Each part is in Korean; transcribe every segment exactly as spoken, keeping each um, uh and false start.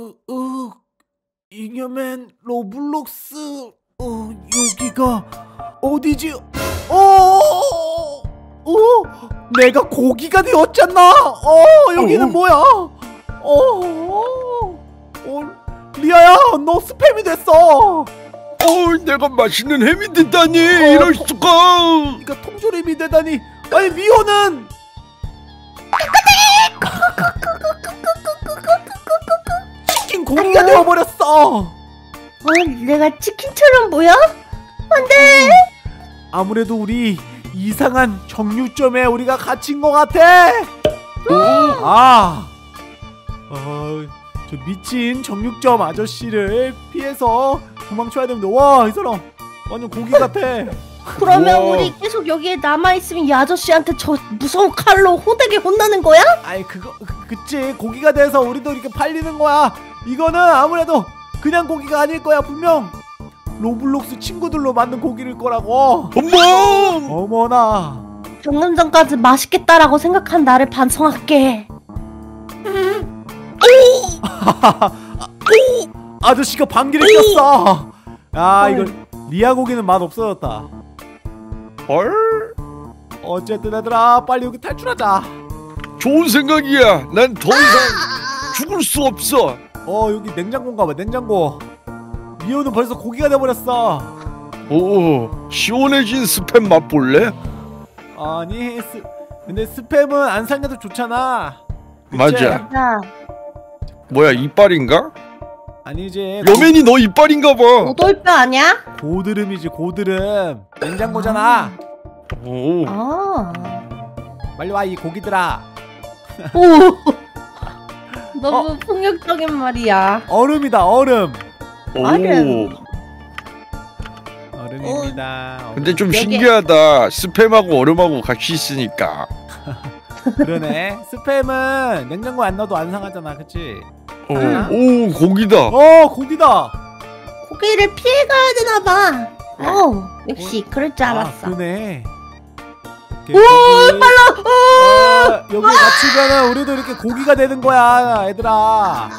으, 으, 잉여맨 로블록스. 어, 여기가 어디지? 어, 어, 내가 고기가 되었잖아. 어, 여기는 어. 뭐야? 어, 어, 리아야, 너 스팸이 됐어. 어, 내가 맛있는 햄이 됐다니. 어, 이럴 통- 수가. 그러니까 통조림이 되다니. 아니 미호는 치킨 고기가 되어버렸어. 어, 내가 치킨처럼 보여? 안돼. 아무래도 우리 이상한 정육점에 우리가 갇힌 것 같아. 아, 어, 저 미친 정육점 아저씨를 피해서 도망쳐야 됩니다. 와, 이 사람 완전 고기 같아. 그러면 우와. 우리 계속 여기에 남아있으면 이 아저씨한테 저 무서운 칼로 호되게 혼나는 거야? 아이 그거 그, 그치, 고기가 돼서 우리도 이렇게 팔리는 거야. 이거는 아무래도 그냥 고기가 아닐 거야. 분명 로블록스 친구들로 만든 고기일 거라고. 어머. 어머나. 방금 전까지 맛있겠다라고 생각한 나를 반성할게. 아저씨가 방귀를 꼈어. 야, 이거 리아 고기는 맛 없어졌다. 헐. 어쨌든 얘들아, 빨리 여기 탈출하자. 좋은 생각이야. 난 더 이상 죽을 수 없어. 어, 여기 냉장고인가 봐. 냉장고. 미호는 벌써 고기가 돼버렸어. 오, 시원해진 스팸 맛볼래? 아니, 스, 근데 스팸은 안 상해도 좋잖아. 그치? 맞아. 자, 뭐야, 이빨인가? 아니지. 여맨이 너 이빨인가 봐. 오돌뼈 아니야? 고드름이지, 고드름. 냉장고잖아. 오. 아. 빨리 와, 이 고기들아. 오. 너무 폭력적인 말이야. 얼음이다, 얼음. 오. 얼음. 얼음입니다. 얼음. 근데 좀 여기- 신기하다. 스팸하고 얼음하고 같이 있으니까. 그러네. 스팸은 냉장고에 안 넣어도 안 상하잖아, 그치? 오, 응. 오, 고기다. 어, 고기다. 고기를 피해가야 되나봐. 어, 역시 그럴 줄 알았어. 아, 그러네. 오, 빨라. 어, 여기 갇히면은 우리도 이렇게 고기가 되는 거야, 얘들아.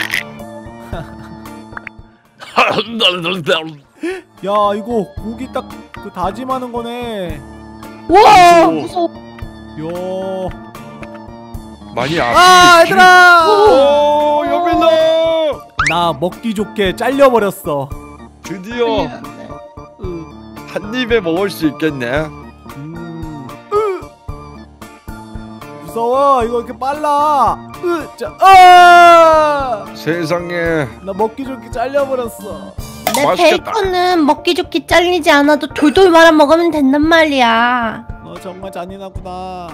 야, 이거 고기 딱 그 다짐하는 거네. 와, 오. 무서워. 야. 많이 아, 아프겠지? 얘들아. 오, 여맨아. 나 먹기 좋게 잘려버렸어. 드디어 으, 한 입에 먹을 수 있겠네. 음. 으. 무서워. 이거 이렇게 빨라. 으, 자, 아! 세상에. 나 먹기 좋게 잘려버렸어. 내 맛있겠다. 베이컨은 먹기 좋게 잘리지 않아도 돌돌 말아 먹으면 된단 말이야. 너 정말 잔인하구나.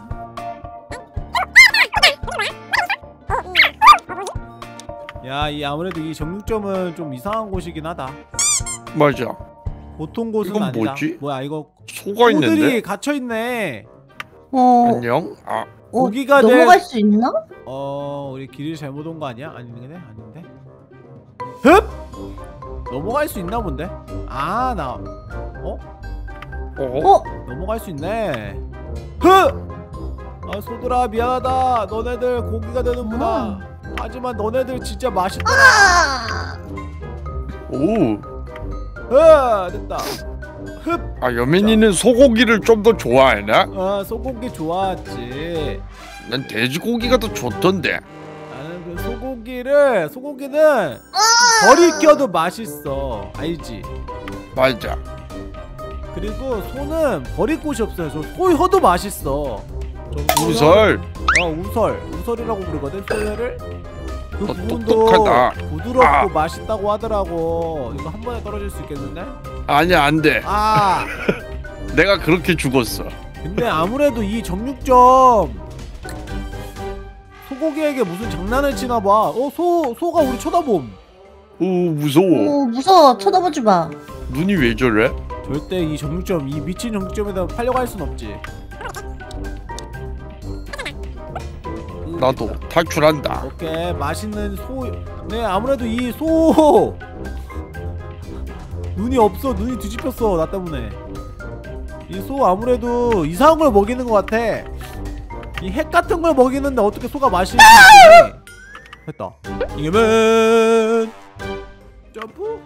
야, 이 아무래도 이 정육점은 좀 이상한 곳이긴 하다. 맞아. 보통 곳은 이건 아니다. 뭐지? 뭐야, 이거 소가 있는데? 소들이 갇혀 있네. 어, 안녕. 아, 어, 고기가 넘어갈 될- 수 있나? 어, 우리 길을 잘못 온 거 아니야? 아닌데? 아닌데? 흡! 넘어갈 수 있나 본데? 아, 나 어? 어? 어, 넘어갈 수 있네. 흡! 아, 소들아, 미안하다. 너네들 고기가 되는구나. 하지만 너네들 진짜 맛있더라. 아, 오. 으, 됐다. 흡! 아, 여맨이는 소고기를 좀 더 좋아하나? 아, 소고기 좋아하지. 난 돼지고기가 더 좋던데. 나는 그 소고기를 소고기는 버리 껴도 맛있어. 알지? 맞아. 그리고 소는 버릴 곳이 없어요. 저 소혀도 맛있어. 저 소혀- 우설. 어, 우설. 우설이라고 부르거든. 소혀를. 그 너 부분도 똑똑하다. 부드럽고 아. 맛있다고 하더라고. 이거 한 번에 떨어질 수 있겠는데? 아니야, 안 돼. 아. 내가 그렇게 죽었어. 근데 아무래도 이 정육점 소고기에게 무슨 장난을 치나 봐. 어, 소 소가 우리 쳐다봄. 오, 무서워. 오, 무서워. 쳐다보지 마. 눈이 왜 저래? 절대 이 정육점, 이 미친 정육점에다 팔려고 할 순 없지. 나도 탈출한다. 오케이, 맛있는 소. 네, 아무래도 이 소 눈이 없어. 눈이 뒤집혔어, 나 때문에. 이 소 아무래도 이상한 걸 먹이는 것 같아. 이 핵 같은 걸 먹이는데 어떻게 소가 맛이 있지? 됐다. 이겨면 점프.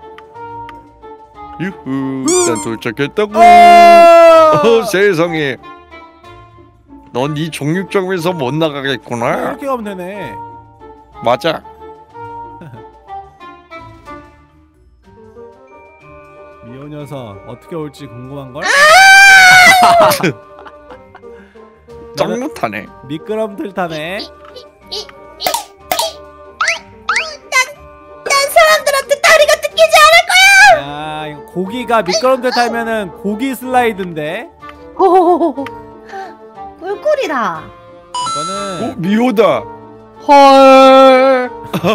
유후. 난 도착했다고. 아! 어, 세상에. 넌 이 정육점에서 못 나가겠구나. 이렇게 가면 되네. 맞아. 미호 녀석 어떻게 올지 궁금한 걸? 짱 못하네. 미끄럼틀 타네. 난 사람들한테 다리가 뜯기지 않을 야, 이거 고기가 미끄럼틀 타면은 고기 슬라이드인데. 거야. 꿀꿀이다. 이거는 어, 미호다. 헐.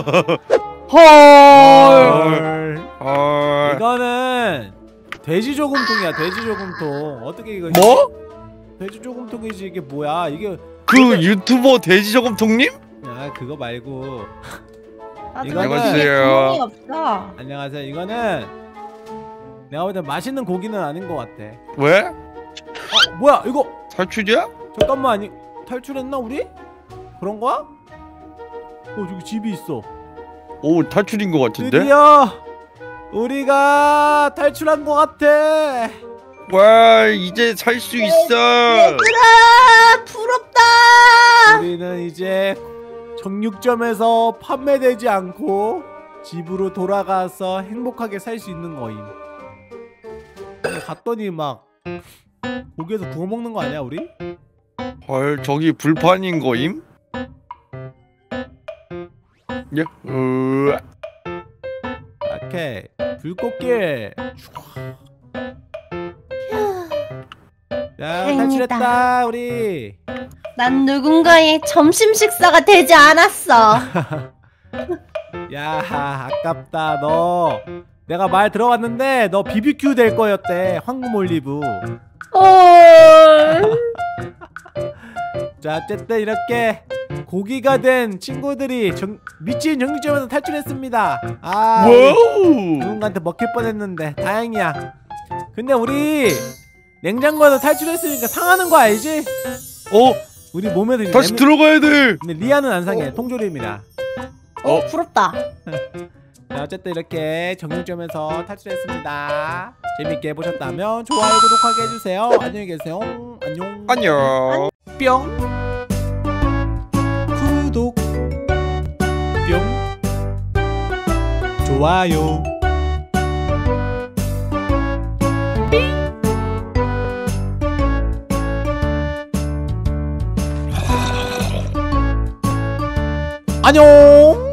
헐. 헐. 아, 이거는 돼지 저금통이야. 돼지 저금통. 어떻게 이거? 뭐? 돼지 저금통이지. 이게 뭐야? 이게 그 유튜버 돼지저금통님? 야, 그거 말고. 이거는 안녕하세요. 구멍이 없어. 안녕하세요. 이거는 내가 볼 때 맛있는 고기는 아닌 것 같아. 왜? 어, 뭐야? 이거 탈출이야? 잠깐만. 아니 탈출했나 우리? 그런 거야? 어, 저기 집이 있어. 오, 탈출인 것 같은데? 드디어 우리가 탈출한 것 같아. 와, 이제 살 수 있어. 얘들아, 부럽다. 우리는 이제 정육점에서 판매되지 않고 집으로 돌아가서 행복하게 살 수 있는 거임. 근데 갔더니 막 고기에서 구워 먹는 거 아니야 우리? 헐, 저기 불판인 거임? 예? 으, 오케이. 불꽃길. 야, 다행이다. 탈출했다 우리. 난 누군가의 점심 식사가 되지 않았어. 야, 아깝다. 너 내가 말 들어봤는데 너 비비큐 될 거였대. 황금 올리브. 헐. 자, 어쨌든 이렇게 고기가 된 친구들이 정, 미친 정육점에서 탈출했습니다. 아, 와우. 누군가한테 먹힐 뻔했는데 다행이야. 근데 우리 냉장고에서 탈출했으니까 상하는 거 알지? 어? 우리 몸에서 이제 다시 냄새- 들어가야 돼. 근데 리아는 안 상해. 통조림이라. 어, 부럽다. 자, 어쨌든 이렇게 정육점에서 탈출했습니다. 재밌게 보셨다면 좋아요, 구독하게 해주세요. 안녕히 계세요. 안녕. 안녕. 뿅. 구독. 뿅. 좋아요. 안녕.